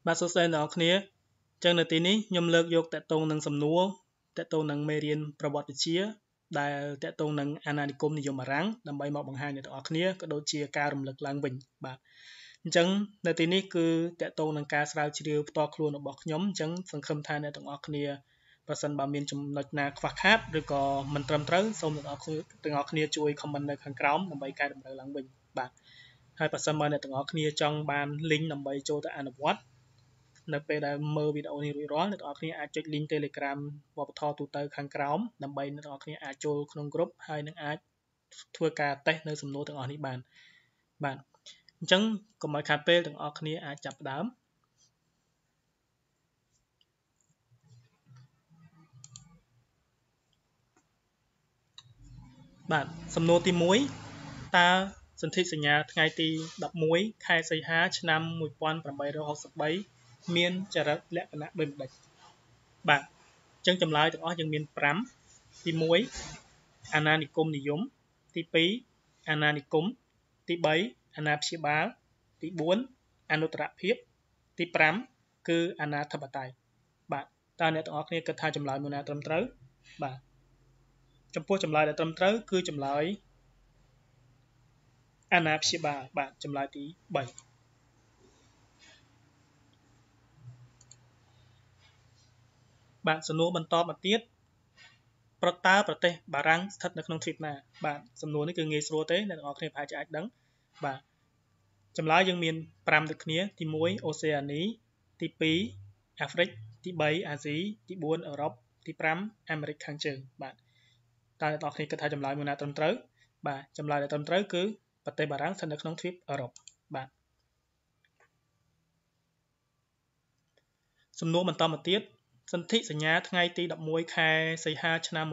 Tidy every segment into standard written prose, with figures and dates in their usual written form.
បាទសួស្តីអ្នកនរគ្នាចឹងនៅទីនេះខ្ញុំលើកយកតកតងនឹងសំណួរតកតងនឹងមេរៀនប្រវត្តិវិទ្យាដែលតកតងនឹងអាណានិគមនិយមបារាំងដើម្បីមកបង្ហាញអ្នកនរគ្នាក៏ដូចជាការរំលឹកឡើងវិញបាទអញ្ចឹងនៅទីនេះគឺតកតងនឹងការស្រាវជ្រាវផ្ទាល់ខ្លួនរបស់ខ្ញុំអញ្ចឹងសង្ឃឹមថាអ្នកទាំងអស់គ្នាប្រសិនបើមានចំណុចណាខ្វះខាតឬក៏មិនត្រឹមត្រូវសូមអ្នកទាំងអស់គ្នាជួយ comment នៅខាងក្រោមដើម្បីកែតម្រូវឡើងវិញបាទហើយប្រសិនបើអ្នកទាំងអស់គ្នាចង់បាន link ដើម្បីចូលទៅអនុវត្តនៅពេលដែលមើលវីដេអូនេះរួចរាល់អ្នកទាំងអស់គ្នាអាចចុច link Telegram វប្បធម៌ទូទៅខាងក្រោមដើម្បីអ្នកទាំងអស់គ្នាអាចចូលក្នុង group ហើយនឹងអាចធ្វើការ test នៅសំណួរទាំងអស់នេះបានបាទអញ្ចឹងកុំឲ្យខាតពេលទាំងអស់គ្នាអាចចាប់ផ្ដើមបាទសំណួរទី1តើសន្ធិសញ្ញាថ្ងៃទី11ខែសីហាឆ្នាំ1863មានចរិតលក្ខណៈដូចម្តេចបាទអញ្ចឹងចម្លើយទាំងអស់យើងមាន5ទី1អាណានិគមនិយមទី2អាណានិគមទី3អាណាព្យាបាលទី4អនុត្តរភាពទី5គឺអាណាធិបតេយ្យបាទតើអ្នកទាំងអស់គ្នាគិតថាចម្លើយមួយណាត្រឹមត្រូវបាទចំពោះចម្លើយដែលត្រឹមត្រូវគឺចម្លើយអាណាព្យាបាលបាទចម្លើយទី3បាទសំណួរបន្តមកទៀតតើប្រទេសបារាំងស្ថិតនៅក្នុងទ្វីបណាបាទសំណួរនេះគឺងាយស្រួលទេអ្នកទាំងអស់គ្នាប្រហែលជាអាចដឹងបាទចម្លើយយើងមាន5ដូចគ្នាទី1អូសេអានីទី2អាហ្វ្រិកទី3អាស៊ីទី4អឺរ៉ុបទី5អាមេរិកខាងជើងបាទតើអ្នកទាំងអស់គ្នាគិតថាចម្លើយមួយណាត្រឹមត្រូវបាទចម្លើយដែលត្រឹមត្រូវគឺប្រទេសបារាំងស្ថិតនៅក្នុងទ្វីបអឺរ៉ុបបាទសំណួរបន្តមកទៀតសន្ធិសញ្ញាថ្ងៃទី11ខែសីហាឆ្នាំ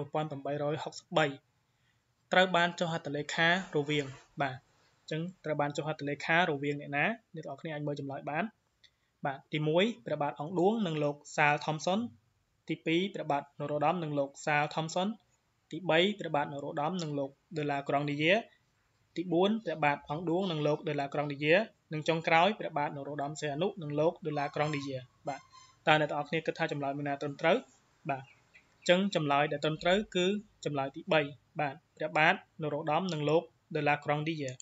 1863ត្រូវបានចុះហត្ថលេខារវាងបាទអញ្ចឹងត្រូវបានចុះហត្ថលេខារវាងអ្នកណាអ្នកទាំងអស់គ្នាអាចមើលចម្លើយបានបាទទី1ព្រះបាទអង្គឌួងនិងលោកសាលថមសុនទី2ព្រះបាទនរោត្តមនិងលោកសាលថមសុនទី3ព្រះបាទនរោត្តមនិងលោកដឺឡាក្រង់ឌីយ៉ែទី4ព្រះបាទអង្គឌួងនិងលោកដឺឡាក្រង់ឌីយ៉ែនិងចុងក្រោយព្រះបាទនរោត្តមសីហនុនិងលោកដឺឡាក្រង់ឌីយ៉ែបាទតើអ្នកទាំងអស់គ្នាគិតថាចម្លើយមួយណាត្រឹមត្រូវបាទអញ្ចឹងចម្លើយដែលត្រឹមត្រូវគឺចម្លើយទី3បាទព្រះបាទនរោត្តមនិងលោកដឺឡាក្រង់ឌីយ៉ែ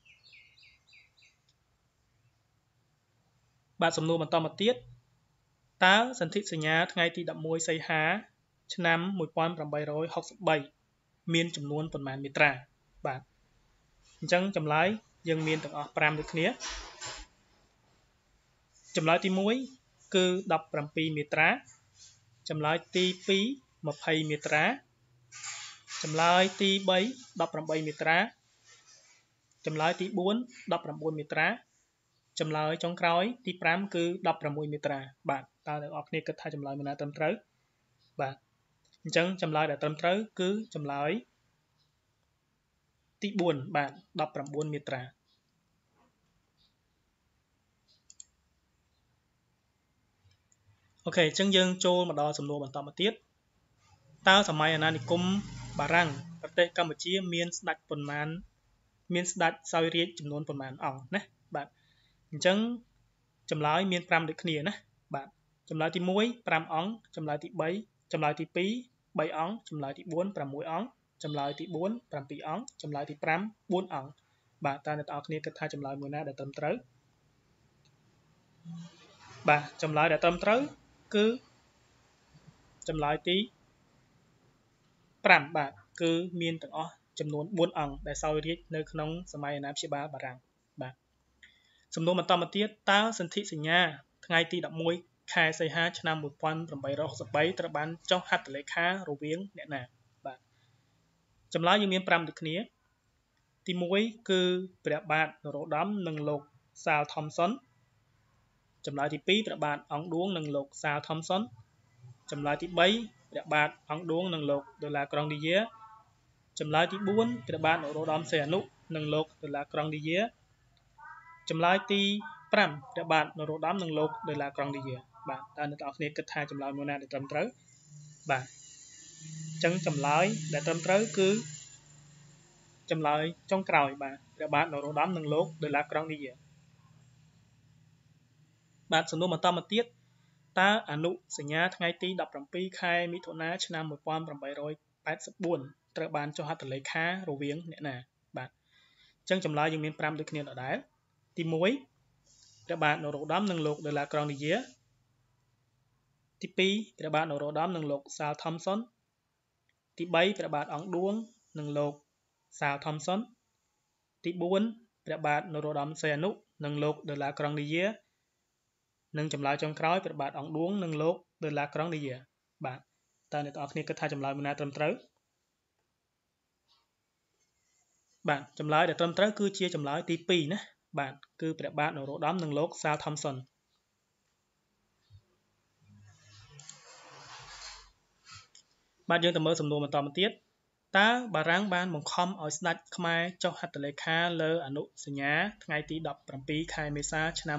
បាទសំណួរបន្តមកទៀតតើសន្ធិសញ្ញាថ្ងៃទី11សីហាឆ្នាំ1863មានចំនួនប៉ុន្មានមាត្រាបាទអញ្ចឹងចម្លើយយើងមានទាំងអស់5ដូចគ្នាចម្លើយទី1គឺ17មាត្រាចម្លើយទី2 20មាត្រាចម្លើយទី3 18មាត្រាចម្លើយទី4 19មាត្រាចម្លើយចុងក្រោយទី5គឺ16មាត្រាបាទតើអ្នកនរគ្នាគិតថាចម្លើយមួយណាត្រឹមត្រូវបាទអញ្ចឹងចម្លើយដែលត្រឹមត្រូវគឺចម្លើយទី4បាទ19មាត្រាអូខេអញ្ចឹងយើងចូលមកដល់សំណួរបន្តមកទៀតតើសម័យអាណានិគមបារាំងប្រទេសកម្ពុជាមានស្ដេចប៉ុន្មានមានស្ដេចសោយរាជ្យចំនួនប៉ុន្មានអង្គណាបាទអញ្ចឹងចម្លើយមាន5ដូចគ្នាណាបាទចម្លើយទី1 5អង្គចម្លើយទី3ចម្លើយទី2 3អង្គចម្លើយទី4 6អង្គចម្លើយទី4 7អង្គចម្លើយទី5 4អង្គបាទតើអ្នកនរគ្នាគិតថាចម្លើយមួយណាដែលត្រឹមត្រូវបាទចម្លើយដែលត្រឹមត្រូវគឺចម្លើយទី5បាទគឺមានទាំងអស់ចំនួន4អង្គដែលសោយរាជ្យនៅក្នុងសម័យអាណាព្យាបាលបារាំងបាទសំណួរបន្តមកទៀតតើសន្ធិសញ្ញាថ្ងៃទី11ខែសីហាឆ្នាំ1863ត្រូវបានចុះហត្ថលេខារវាងអ្នកណាបាទចម្លើយយើងមាន5ដូចគ្នាទី1គឺព្រះបាទនរោត្តមនិងលោកសាលថមសុនចម្លើយទី2ព្រះបាទអង្គឌួងនិងលោកសាលថមសុនចម្លើយទី3ព្រះបាទអង្គឌួងនិងលោកដឺឡាក្រង់ឌីយ៉ែចម្លើយទី4ព្រះបាទនរោត្តមសីហនុនិងលោកដឺឡាក្រង់ឌីយ៉ែចម្លើយទី5ព្រះបាទនរោត្តមនិងលោកដឺឡាក្រង់ឌីយ៉ែបាទតើអ្នកទាំងអស់គ្នាគិតថាចម្លើយមួយណាដែលត្រឹមត្រូវបាទអញ្ចឹងចម្លើយដែលត្រឹមត្រូវគឺចម្លើយចុងក្រោយបាទព្រះបាទនរោត្តមនិងលោកដឺឡាក្រង់ឌីយ៉ែបាទសំណួរបន្តមកទៀតតើអនុសញ្ញាថ្ងៃទី17ខែមិថុនាឆ្នាំ1884ត្រូវបានចុះហត្ថលេខារវាងអ្នកណាបាទអញ្ចឹងចម្លើយយើងមាន5ដូចគ្នាដដែលទី1ព្រះបាទនរោត្តមនិងលោកដឺឡាក្រង់នីយាទី2ព្រះបាទនរោត្តមនិងលោកសាលថមសុនទី3ព្រះបាទអង្គឌួងនិងលោកសាលថមសុនទី4ព្រះបាទនរោត្តមសីហនុនិងលោកដឺឡាក្រង់នីយានិងចម្លើយចុងក្រោយព្រះបាទអង្គឌួងនិងលោកដឺឡាក្រង់នីយាបាទតើអ្នកទាំងអស់គ្នាគិតថាចម្លើយមួយណាត្រឹមត្រូវបាទចម្លើយដែលត្រឹមត្រូវគឺជាចម្លើយទី2ណាបាទគឺព្រះបាទនរោត្តមនិងលោកសាលថមសុនបាទយើងទៅមើលសំណួរបន្តមកទៀតតើបារាំងបានបង្ខំឲ្យស្ដេចខ្មែរចុះហត្ថលេខាលើអនុសញ្ញាថ្ងៃទី17ខែមេសាឆ្នាំ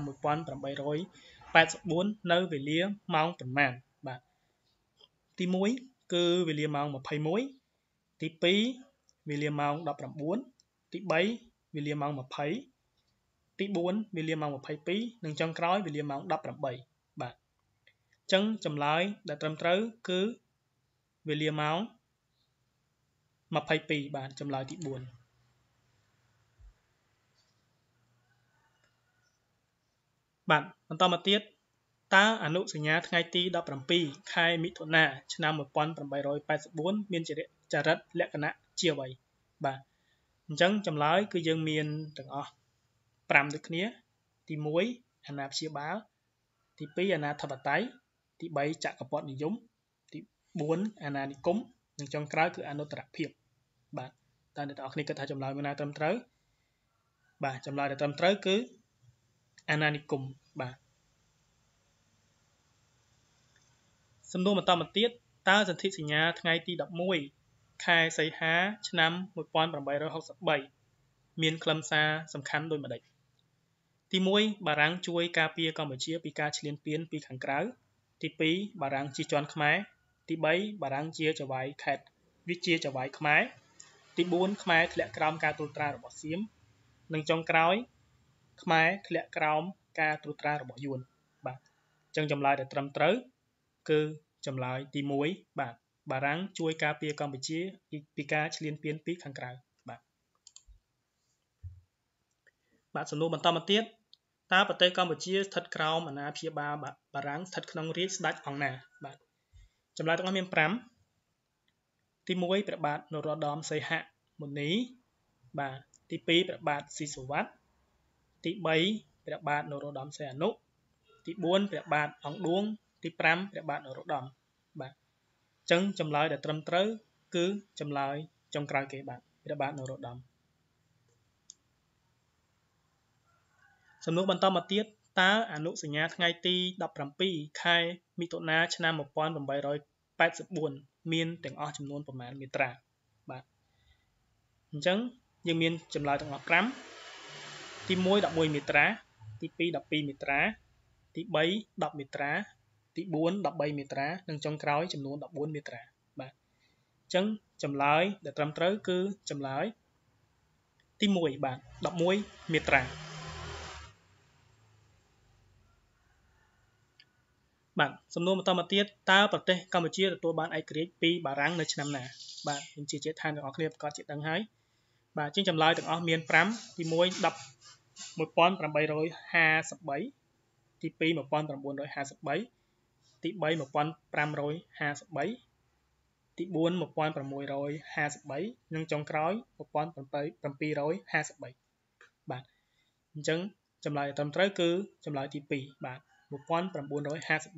1884នៅវេលាម៉ោងប៉ុន្មានបាទទី1គឺវេលាម៉ោង21ទី2វេលាម៉ោង19ទី3វេលាម៉ោង20ទី4វេលាម៉ោង22និងចុងក្រោយវេលាម៉ោង18បាទអញ្ចឹងចម្លើយដែលត្រឹមត្រូវគឺវេលាម៉ោង22បាទចម្លើយទី4បាទបន្តមកទៀតតើអនុសញ្ញាថ្ងៃទី17ខែមិថុនាឆ្នាំ1884មានចរិតលក្ខណៈជាអ្វីបាទអញ្ចឹងចម្លើយគឺយើងមានទាំងអស់5ដូចគ្នាទី1អាណាព្យាបាលទី2អាណាធិបតេយ្យទី3ចក្រពត្តិនិយមទី4អាណានិគមនិងចុងក្រោយគឺអនុត្តរភាពបាទតើអ្នកទាំងអស់គ្នាគិតថាចម្លើយមួយណាត្រឹមត្រូវបាទចម្លើយដែលត្រឹមត្រូវគឺអាណានិគមបាទសំណួរបន្តមកទៀតតើសន្ធិសញ្ញាថ្ងៃទី11ខែសីហាឆ្នាំ1863មានខ្លឹមសារសំខាន់ដូចម្តេចទី1បារាំងជួយការពារកម្ពុជាពីការឈ្លានពានពីខាងក្រៅទី2បារាំងជិះជាន់ខ្មែរទី3បារាំងជាចៅហ្វាយខេត្តវិជាចៅហ្វាយខ្មែរទី4ខ្មែរធ្លាក់ក្រោមការត្រួតត្រារបស់សៀមនិងចុងក្រោយខ្មែរធ្លាក់ក្រោមការត្រួតត្រារបស់យួនបាទអញ្ចឹងចម្លើយដែលត្រឹមត្រូវគឺចម្លើយទី1បាទបារាំងជួយការពារកម្ពុជាពីការឈ្លានពានពីខាងក្រៅបាទសំណួរបន្តមកទៀតតើប្រទេសកម្ពុជាស្ថិតក្រោមអាណាព្យាបាលបារាំងស្ថិតក្នុងរាជស្ដេចអង្គណាបាទចម្លើយទាំងអស់មាន5ទី1ព្រះបាទនរោត្តមសីហមុនីបាទទី2ព្រះបាទស៊ីសុវត្ថិទី3ព្រះបាទនរោត្តមសីហនុទី4ព្រះបាទអង្គឌួងទី5ព្រះបាទនរោត្តមបាទអញ្ចឹងចម្លើយដែលត្រឹមត្រូវគឺចម្លើយចុងក្រោយគេបាទព្រះបាទនរោត្តមសំណួរបន្តមកទៀតតើអនុសញ្ញាថ្ងៃទី17ខែមិថុនាឆ្នាំ1884មានទាំងអស់ចំនួនប្រមាណមាត្រាបាទអញ្ចឹងយើងមានចម្លើយទាំងអស់5ទី1 11មាត្រាទី2 12មាត្រាទី3 10មាត្រាទី4 13មាត្រានិងចុងក្រោយចំនួន14មាត្រាបាទអញ្ចឹងចម្លើយដែលត្រឹមត្រូវគឺចម្លើយទី1បាទ11មាត្រាបាទសំណួរបន្តមកទៀតតើប្រទេសកម្ពុជាទទួលបានឯករាជ្យពីបារាំងនៅឆ្នាំណាបាទខ្ញុំជឿជាក់ថាអ្នកនរគ្នាប្រកាសជាដឹងហើយបាទជាចម្លើយទាំងអស់មាន5ទី1 1853ទី2 1953ទី3 1553ទី4 1653និងចុងក្រោយ1753បាទអញ្ចឹងចម្លើយត្រឹមត្រូវគឺចម្លើយទី2បាទ1953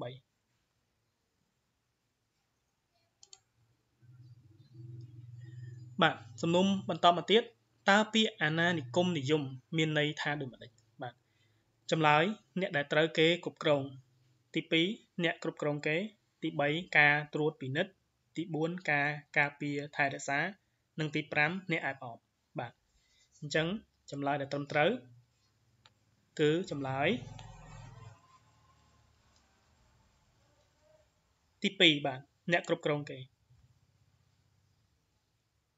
បាទសំណុំបន្តមកទៀតតើពាក្យអាណានិគមនិយមមានន័យថាដូចម្តេចបាទចម្លើយអ្នកដែលត្រូវគេគ្រប់គ្រងទី2អ្នកគ្រប់គ្រងគេទី3ការត្រួតពិនិត្យទី4ការការពារថែរក្សានិងទី5អ្នកអែបអបបាទអញ្ចឹងចម្លើយដែលត្រឹមត្រូវគឺចម្លើយទី2បាទអ្នកគ្រប់គ្រងគេ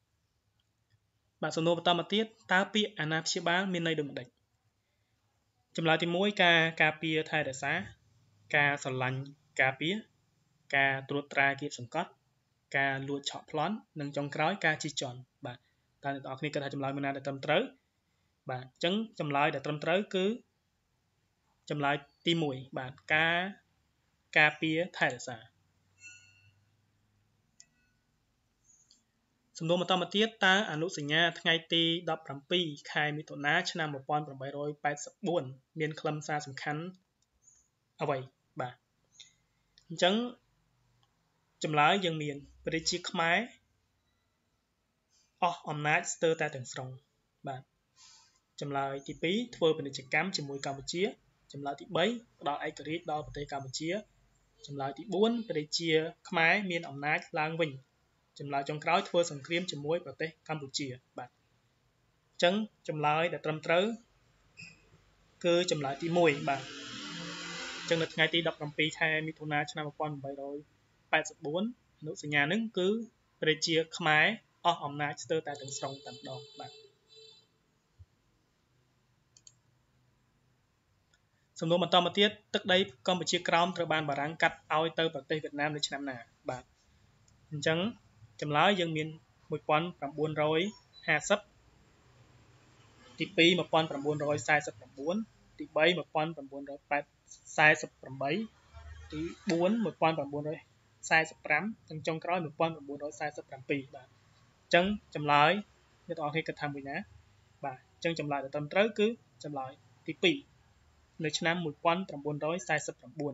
បាទសំណួរបន្តមកទៀតតើពាក្យអាណាព្យាបាលមានន័យដូចម្តេចចម្លើយទី1ការពារថែរក្សាការស្រឡាញ់ការពារការត្រួតត្រាគៀបសង្កត់ការលួចឆក់ប្លន់និងចុងក្រោយការជិះជាន់បាទតើអ្នកទាំងអស់គ្នាគិតថាចម្លើយមួយណាដែលត្រឹមត្រូវបាទអញ្ចឹងចម្លើយដែលត្រឹមត្រូវគឺចម្លើយទី1បាទការពារថែរក្សាសំណួរបន្តមកទៀតតើអនុសញ្ញាថ្ងៃទី17ខែមិថុនាឆ្នាំ1884មានខ្លឹមសារសំខាន់អ្វីបាទអញ្ចឹងចម្លើយយើងមានព្រះរាជាខ្មែរអស់អំណាចស្ទើរតែទាំងស្រុងបាទចម្លើយទី2ធ្វើពាណិជ្ជកម្មជាមួយកម្ពុជាចម្លើយទី3ផ្ដល់ឯករាជ្យដល់ប្រទេសកម្ពុជាចម្លើយទី4ព្រះរាជាខ្មែរមានអំណាចឡើងវិញចម្លើយចុងក្រោយធ្វើសង្គ្រាមជាមួយប្រទេសកម្ពុជាបាទអញ្ចឹងចម្លើយដែលត្រឹមត្រូវគឺចម្លើយទី1បាទអញ្ចឹងនៅថ្ងៃទី17ខែមិថុនាឆ្នាំ1884អនុសញ្ញានឹងគឺព្រះរាជាខ្មែរអស់អំណាចស្ទើរតែទាំងស្រុងតែម្ដងបាទសំណួរបន្តមកទៀតទឹកដីកម្ពុជាក្រោមត្រូវបានបារាំងកាត់ឲ្យទៅប្រទេសវៀតណាមនៅឆ្នាំណាបាទអញ្ចឹងចម្លើយយើងមាន1950ទី2 1949ទី3 1948ទី4 1945និងចុងក្រោយ1947បាទអញ្ចឹងចម្លើយអ្នកទាំងអស់គ្នាគិតថាមួយណាបាទអញ្ចឹងចម្លើយដែលត្រឹមត្រូវគឺចម្លើយទី2នៅឆ្នាំ1949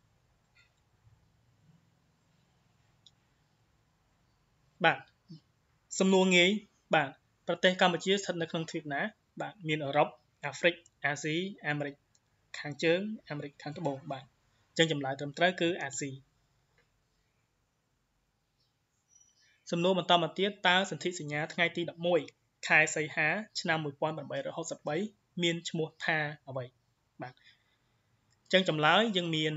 បាទសំណួរងាយបាទប្រទេសកម្ពុជាស្ថិតនៅក្នុងទ្វីបណាបាទមានអឺរ៉ុបអាហ្វ្រិកអាស៊ីអាមេរិកខាងជើងអាមេរិកខាងត្បូងបាទអញ្ចឹងចម្លើយត្រឹមត្រូវគឺអាស៊ីសំណួរបន្តមកទៀតតើសន្ធិសញ្ញាថ្ងៃទី11ខែសីហាឆ្នាំ1863មានឈ្មោះថាអ្វីបាទអញ្ចឹងចម្លើយយើងមាន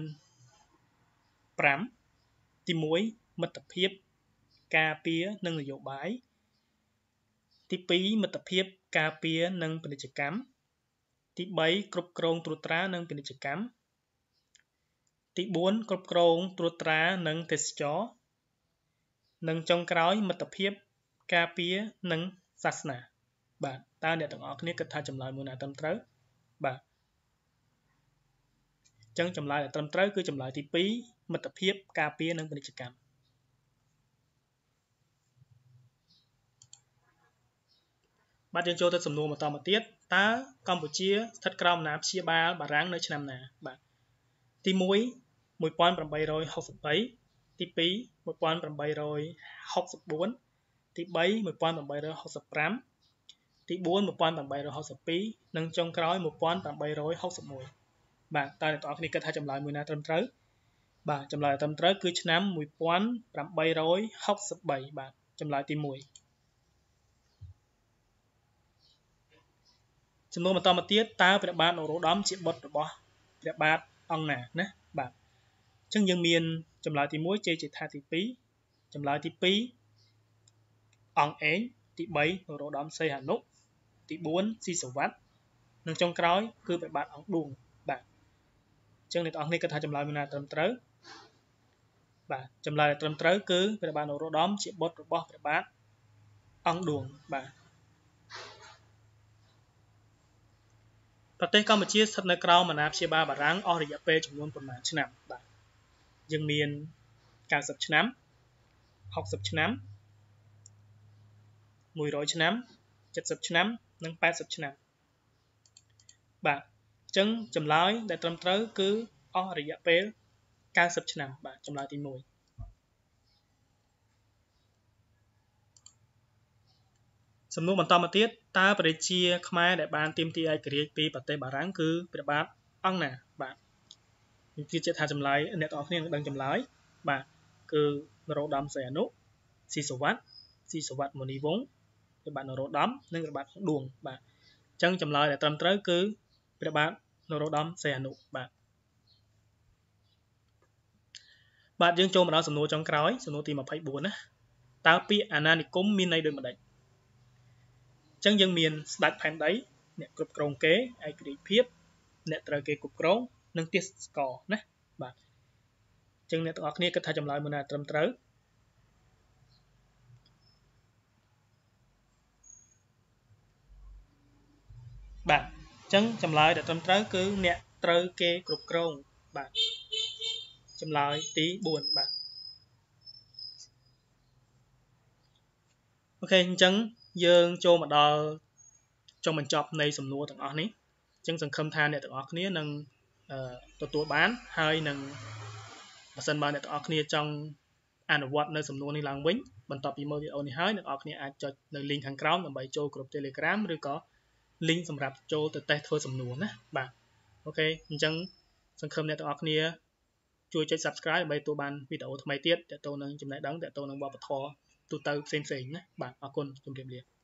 5ទី1មិត្តភាពការពារនិងនយោបាយទី2មិត្តភាពការពារនិងពាណិជ្ជកម្មទី3គ្រប់គ្រងត្រួតត្រានិងពាណិជ្ជកម្មទី4គ្រប់គ្រងត្រួតត្រានិងទេសចរនិងចុងក្រោយមិត្តភាពការពារនិងសាសនាបាទតើអ្នកទាំងអស់គ្នាគិតថាចម្លើយមួយណាត្រឹមត្រូវបាទអញ្ចឹងចម្លើយដែលត្រឹមត្រូវគឺចម្លើយទី2មិត្តភាពការពារនិងពាណិជ្ជកម្មបាទយើងចូលទៅសំណួរបន្តមកទៀតតើកម្ពុជាស្ថិតក្រោមអាណាព្យាបាលបារាំងនៅឆ្នាំណាបាទទី1 1863ទី2 1864ទី3 1865ទី4 1862និងចុងក្រោយ1861បាទតើអ្នកទាំងអស់គ្នាគិតថាចម្លើយមួយណាត្រឹមត្រូវបាទចម្លើយត្រឹមត្រូវគឺឆ្នាំ1863បាទចម្លើយទី1ចំនួនបន្តមកទៀតតើព្រះបាទនរោត្តមជាបុត្ររបស់ព្រះបាទអង្គណាណាបាទអញ្ចឹងយើងមានចម្លើយទី1ជ័យជេដ្ឋាទី2ចម្លើយទី2អង្គឯងទី3នរោត្តមសីហនុទី4ស៊ីសុវត្ថិនិងចុងក្រោយគឺព្រះបាទអង្គឌួងបាទអញ្ចឹងអ្នកនរគ្នាគិតថាចម្លើយមួយណាត្រឹមត្រូវបាទចម្លើយដែលត្រឹមត្រូវគឺព្រះបាទនរោត្តមជាបុត្ររបស់ព្រះបាទអង្គឌួងបាទប្រទេសកម្ពុជាស្ថិតនៅក្រោមអាណាព្យាបាលបារាំងអស់រយៈពេលចំនួនប៉ុន្មានឆ្នាំបាទយើងមាន90ឆ្នាំ60ឆ្នាំ100ឆ្នាំ70ឆ្នាំនិង80ឆ្នាំបាទអញ្ចឹងចម្លើយដែលត្រឹមត្រូវគឺអស់រយៈពេល90ឆ្នាំបាទចម្លើយទី1សំណួរបន្តមកទៀតតើព្រះរាជាខ្មែរដែលបានទាមទារឯករាជ្យពីប្រទេសបារាំងគឺព្រះបាទអង្គណាបាទខ្ញុំជឿជាក់ថាចម្លើយអ្នកទាំងអស់គ្នានឹងដឹងចម្លើយបាទគឺនរោត្តមសីហនុស៊ីសុវត្ថិមុនីវង្សព្រះបាទនរោត្តមនិងព្រះបាទអង្គឌួងបាទអញ្ចឹងចម្លើយដែលត្រឹមត្រូវគឺព្រះបាទនរោត្តមសីហនុបាទយើងចូលមកដល់សំណួរចុងក្រោយសំណួរទី24ណាតើពាក្យអាណានិគមមានន័យដូចម្ដេចអញ្ចឹងយើងមានស្ដេចផែនដីអ្នកគ្រប់គ្រងគេឯករាជ្យភាពអ្នកត្រូវគេគ្រប់គ្រងនិងទាសស្ករណាបាទអញ្ចឹងអ្នកទាំងអស់គ្នាគិតថាចម្លើយមួយណាត្រឹមត្រូវបាទអញ្ចឹងចម្លើយដែលត្រឹមត្រូវគឺអ្នកត្រូវគេគ្រប់គ្រងបាទចម្លើយទី4បាទអូខេអញ្ចឹងយើងចូលមកដល់ចុងបញ្ចប់នៃសំណួរទាំងអស់នេះអញ្ចឹងសង្ឃឹមថាអ្នកទាំងអស់គ្នានឹងទទួលបានហើយនឹងបើសិនបើអ្នកទាំងអស់គ្នាចង់អនុវត្តនៅសំណួរនេះឡើងវិញបន្ទាប់ពីមើលវីដេអូនេះហើយអ្នកទាំងអស់គ្នាអាចចុចនៅ link ខាងក្រោមដើម្បីចូលក្រុម Telegram ឬក៏ link សម្រាប់ចូលទៅតេស្តធ្វើសំណួរណាបាទអូខេអញ្ចឹងសង្ឃឹមអ្នកទាំងអស់គ្នាជួយចុច Subscribe ដើម្បីទទួលបានវីដេអូថ្មីទៀតទាក់ទងនឹងចំណេះដឹងទាក់ទងនឹងវប្បធម៌ទូទៅផ្សេងៗណាបាទអរគុណជម្រាបលា